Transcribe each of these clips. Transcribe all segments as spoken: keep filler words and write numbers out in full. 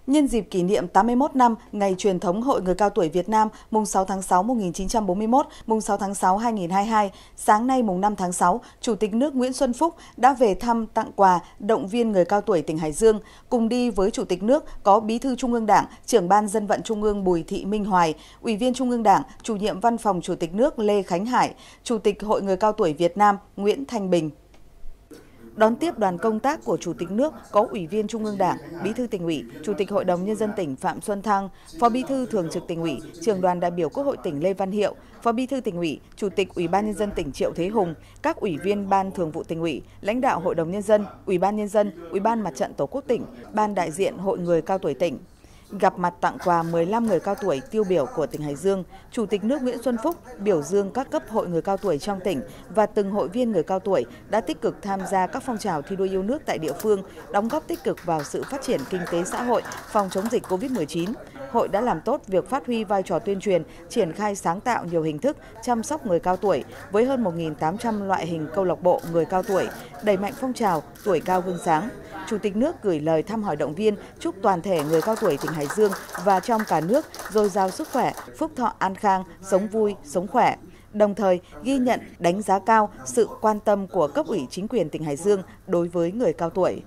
Nhân dịp kỷ niệm tám mươi mốt năm Ngày truyền thống Hội Người Cao Tuổi Việt Nam mùng sáu tháng sáu năm một nghìn chín trăm bốn mươi mốt, mùng sáu tháng sáu năm hai nghìn không trăm hai mươi hai, sáng nay mùng năm tháng sáu, Chủ tịch nước Nguyễn Xuân Phúc đã về thăm, tặng quà, động viên người cao tuổi tỉnh Hải Dương. Cùng đi với Chủ tịch nước có Bí thư Trung ương Đảng, Trưởng ban Dân vận Trung ương Bùi Thị Minh Hoài, Ủy viên Trung ương Đảng, Chủ nhiệm Văn phòng Chủ tịch nước Lê Khánh Hải, Chủ tịch Hội Người Cao Tuổi Việt Nam Nguyễn Thanh Bình. Đón tiếp đoàn công tác của Chủ tịch nước có Ủy viên Trung ương Đảng, Bí thư Tỉnh ủy, Chủ tịch Hội đồng Nhân dân tỉnh Phạm Xuân Thăng, Phó Bí thư Thường trực Tỉnh ủy, Trưởng đoàn đại biểu Quốc hội tỉnh Lê Văn Hiệu, Phó Bí thư Tỉnh ủy, Chủ tịch Ủy ban Nhân dân tỉnh Triệu Thế Hùng, các Ủy viên Ban Thường vụ Tỉnh ủy, lãnh đạo Hội đồng Nhân dân, Ủy ban Nhân dân, Ủy ban Mặt trận Tổ quốc tỉnh, Ban đại diện Hội Người Cao tuổi tỉnh. Gặp mặt tặng quà mười lăm người cao tuổi tiêu biểu của tỉnh Hải Dương, Chủ tịch nước Nguyễn Xuân Phúc biểu dương các cấp hội người cao tuổi trong tỉnh và từng hội viên người cao tuổi đã tích cực tham gia các phong trào thi đua yêu nước tại địa phương, đóng góp tích cực vào sự phát triển kinh tế xã hội, phòng chống dịch Covid mười chín. Hội đã làm tốt việc phát huy vai trò tuyên truyền, triển khai sáng tạo nhiều hình thức chăm sóc người cao tuổi với hơn một nghìn tám trăm loại hình câu lạc bộ người cao tuổi, đẩy mạnh phong trào tuổi cao gương sáng. Chủ tịch nước gửi lời thăm hỏi động viên, chúc toàn thể người cao tuổi tỉnh Hải Dương và trong cả nước dồi dào sức khỏe, phúc thọ an khang, sống vui, sống khỏe. Đồng thời ghi nhận, đánh giá cao sự quan tâm của cấp ủy chính quyền tỉnh Hải Dương đối với người cao tuổi.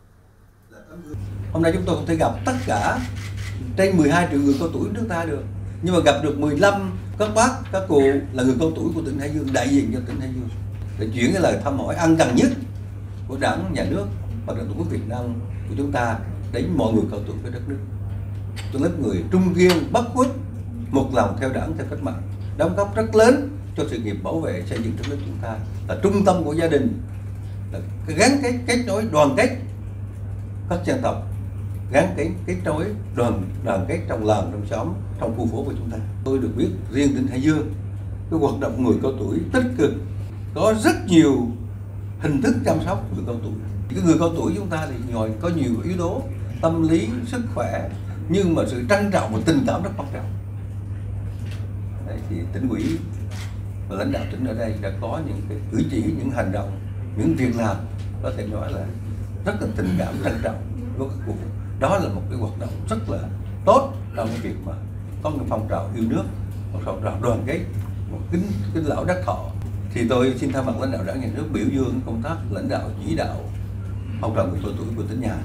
Hôm nay chúng tôi không thể gặp tất cả trên mười hai triệu người cao tuổi nước ta được, nhưng mà gặp được mười lăm các bác, các cụ là người cao tuổi của tỉnh Hải Dương, đại diện cho tỉnh Hải Dương, để chuyển cái lời thăm hỏi ân cần nhất của Đảng, Nhà nước và Tổ quốc Việt Nam của chúng ta đến mọi người cao tuổi của đất nước. Tôi lớp người trung kiên, bất khuất, một lòng theo Đảng, theo cách mạng, đóng góp rất lớn cho sự nghiệp bảo vệ xây dựng đất nước chúng ta, là trung tâm của gia đình, là cái gắn kết kết nối đoàn kết các dân tộc, gắn kết kết nối đoàn đoàn kết trong làng, trong xóm, trong khu phố của chúng ta. Tôi được biết riêng tỉnh Hải Dương, cái hoạt động người cao tuổi tích cực, có rất nhiều hình thức chăm sóc người cao tuổi. Cái người cao tuổi chúng ta thì ngoài có nhiều yếu tố tâm lý, sức khỏe, nhưng mà sự trân trọng và tình cảm rất quan trọng. Đấy, thì tỉnh ủy và lãnh đạo tỉnh ở đây đã có những cái cử chỉ, những hành động, những việc làm có thể nói là rất là tình cảm, trân trọng với các cụ. Đó là một cái hoạt động rất là tốt trong cái việc mà có một phong trào yêu nước, một phong trào đoàn kết, một kính kính lão đắc thọ. Thì tôi xin thay mặt lãnh đạo Đảng, Nhà nước biểu dương công tác lãnh đạo chỉ đạo phong trào người cao tuổi của tỉnh nhà.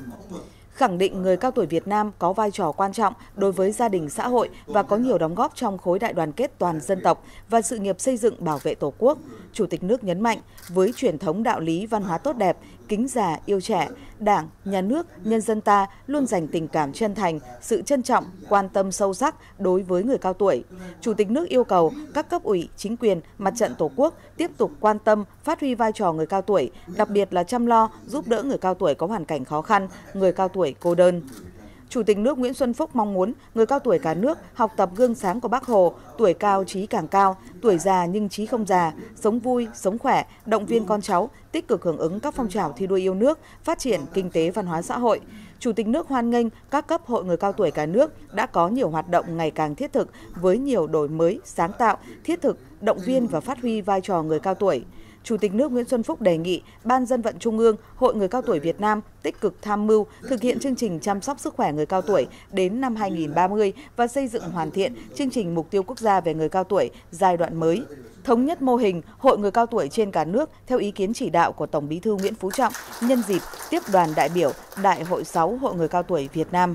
Khẳng định người cao tuổi Việt Nam có vai trò quan trọng đối với gia đình xã hội và có nhiều đóng góp trong khối đại đoàn kết toàn dân tộc và sự nghiệp xây dựng bảo vệ Tổ quốc. Chủ tịch nước nhấn mạnh, với truyền thống đạo lý văn hóa tốt đẹp, kính già yêu trẻ, Đảng, Nhà nước, nhân dân ta luôn dành tình cảm chân thành, sự trân trọng, quan tâm sâu sắc đối với người cao tuổi. Chủ tịch nước yêu cầu các cấp ủy, chính quyền, Mặt trận Tổ quốc tiếp tục quan tâm, phát huy vai trò người cao tuổi, đặc biệt là chăm lo, giúp đỡ người cao tuổi có hoàn cảnh khó khăn, người cao tuổi cô đơn. Chủ tịch nước Nguyễn Xuân Phúc mong muốn người cao tuổi cả nước học tập gương sáng của Bác Hồ, tuổi cao trí càng cao, tuổi già nhưng trí không già, sống vui, sống khỏe, động viên con cháu, tích cực hưởng ứng các phong trào thi đua yêu nước, phát triển kinh tế văn hóa xã hội. Chủ tịch nước hoan nghênh các cấp hội người cao tuổi cả nước đã có nhiều hoạt động ngày càng thiết thực với nhiều đổi mới, sáng tạo, thiết thực, động viên và phát huy vai trò người cao tuổi. Chủ tịch nước Nguyễn Xuân Phúc đề nghị Ban Dân vận Trung ương, Hội Người Cao tuổi Việt Nam tích cực tham mưu thực hiện chương trình chăm sóc sức khỏe người cao tuổi đến năm hai nghìn không trăm ba mươi và xây dựng hoàn thiện chương trình mục tiêu quốc gia về người cao tuổi giai đoạn mới. Thống nhất mô hình Hội Người Cao tuổi trên cả nước theo ý kiến chỉ đạo của Tổng Bí thư Nguyễn Phú Trọng nhân dịp tiếp đoàn đại biểu Đại hội sáu Hội Người Cao tuổi Việt Nam.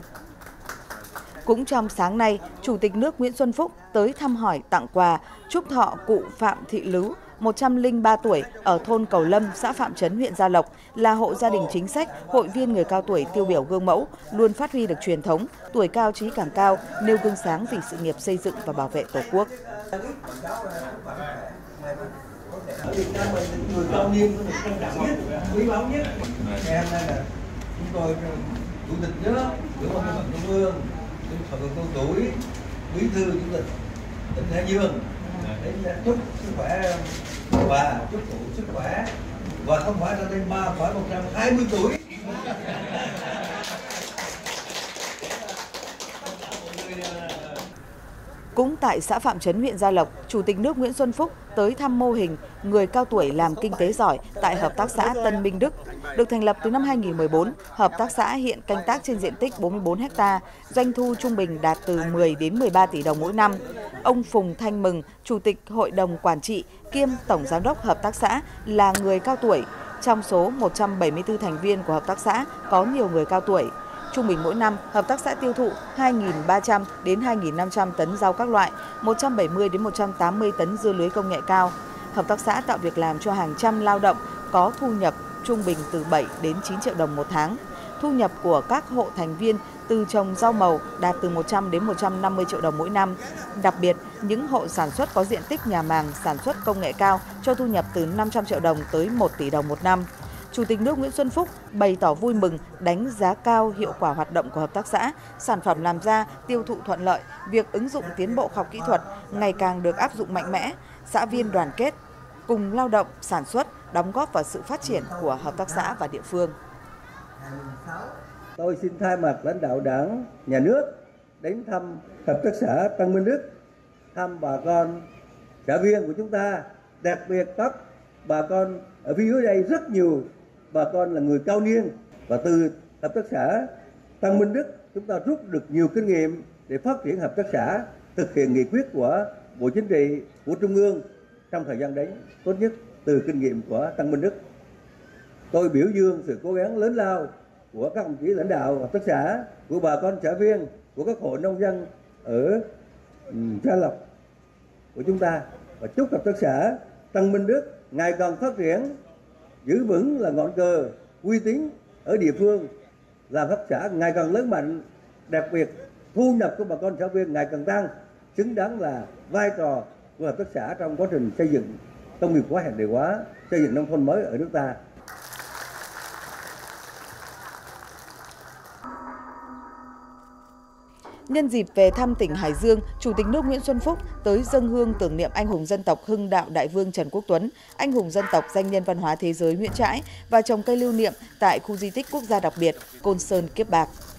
Cũng trong sáng nay, Chủ tịch nước Nguyễn Xuân Phúc tới thăm hỏi, tặng quà, chúc thọ cụ Phạm Thị Lứ, một trăm lẻ ba tuổi ở thôn Cầu Lâm, xã Phạm Trấn, huyện Gia Lộc, là hộ gia đình chính sách, hội viên người cao tuổi tiêu biểu gương mẫu, luôn phát huy được truyền thống, tuổi cao trí càng cao, nêu gương sáng vì sự nghiệp xây dựng và bảo vệ Tổ quốc. Ở Việt Nam mình người cao niên là quan trọng nhất, quý báu nhất. Ngày hôm nay là chúng tôi chủ tịch nước, trưởng ban Dân vận Trung ương, Hội người cao tuổi, bí thư chủ tịch tỉnh Hải Dương đến chúc sức khỏe và chúc cụ sức khỏe, và không phải là lên ba phải một trăm hai mươi tuổi. Cũng tại xã Phạm Trấn, huyện Gia Lộc, Chủ tịch nước Nguyễn Xuân Phúc tới thăm mô hình người cao tuổi làm kinh tế giỏi tại Hợp tác xã Tân Minh Đức. Được thành lập từ năm hai nghìn không trăm mười bốn, Hợp tác xã hiện canh tác trên diện tích bốn mươi bốn héc ta, doanh thu trung bình đạt từ mười đến mười ba tỷ đồng mỗi năm. Ông Phùng Thanh Mừng, Chủ tịch Hội đồng Quản trị kiêm Tổng Giám đốc Hợp tác xã là người cao tuổi. Trong số một trăm bảy mươi tư thành viên của Hợp tác xã có nhiều người cao tuổi. Trung bình mỗi năm, Hợp tác xã tiêu thụ hai nghìn ba trăm đến hai nghìn năm trăm tấn rau các loại, một trăm bảy mươi đến một trăm tám mươi tấn dưa lưới công nghệ cao. Hợp tác xã tạo việc làm cho hàng trăm lao động có thu nhập trung bình từ bảy đến chín triệu đồng một tháng. Thu nhập của các hộ thành viên từ trồng rau màu đạt từ một trăm đến một trăm năm mươi triệu đồng mỗi năm. Đặc biệt, những hộ sản xuất có diện tích nhà màng sản xuất công nghệ cao cho thu nhập từ năm trăm triệu đồng tới một tỷ đồng một năm. Chủ tịch nước Nguyễn Xuân Phúc bày tỏ vui mừng, đánh giá cao hiệu quả hoạt động của hợp tác xã, sản phẩm làm ra tiêu thụ thuận lợi, việc ứng dụng tiến bộ khoa học kỹ thuật ngày càng được áp dụng mạnh mẽ, xã viên đoàn kết, cùng lao động, sản xuất, đóng góp vào sự phát triển của hợp tác xã và địa phương. Tôi xin thay mặt lãnh đạo Đảng, Nhà nước đến thăm Hợp tác xã Tân Minh Đức, thăm bà con xã viên của chúng ta, đặc biệt các bà con ở phía dưới đây rất nhiều bà con là người cao niên, và từ Hợp tác xã Tân Minh Đức chúng ta rút được nhiều kinh nghiệm để phát triển hợp tác xã, thực hiện nghị quyết của Bộ Chính trị, của Trung ương trong thời gian đến tốt nhất từ kinh nghiệm của Tân Minh Đức. Tôi biểu dương sự cố gắng lớn lao của các đồng chí lãnh đạo hợp tác xã, của bà con xã viên, của các hộ nông dân ở Gia Lộc của chúng ta, và chúc hợp tác xã Tân Minh Đức ngày càng phát triển, giữ vững là ngọn cờ uy tín ở địa phương, làm hợp tác xã ngày càng lớn mạnh, đặc biệt thu nhập của bà con xã viên ngày càng tăng, xứng đáng là vai trò của hợp tác xã trong quá trình xây dựng công nghiệp hóa, hiện đại hóa, xây dựng nông thôn mới ở nước ta. Nhân dịp về thăm tỉnh Hải Dương, Chủ tịch nước Nguyễn Xuân Phúc tới dâng hương tưởng niệm anh hùng dân tộc Hưng Đạo Đại Vương Trần Quốc Tuấn, anh hùng dân tộc danh nhân văn hóa thế giới Nguyễn Trãi và trồng cây lưu niệm tại khu di tích quốc gia đặc biệt Côn Sơn Kiếp Bạc.